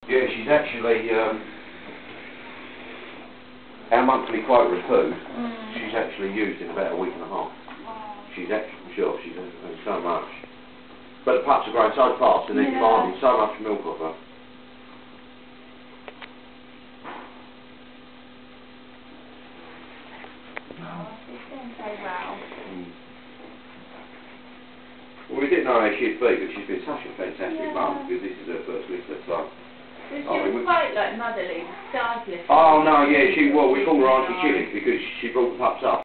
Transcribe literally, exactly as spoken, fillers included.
Yeah, she's actually, um, our monthly quota of food, mm. she's actually used in about a week and a half. Oh. She's actually, sure, she's had so much. But the pups are growing so fast and they're demanding so much milk of her. Oh, she's doing so well. Mm. Well, we didn't know how she'd be, but she's been such a fantastic yeah. mum, because this is her first litter, so... So she oh, was we, quite like motherly, startless. Oh no, yeah, she well we call her Auntie Chilli because she brought the pups up.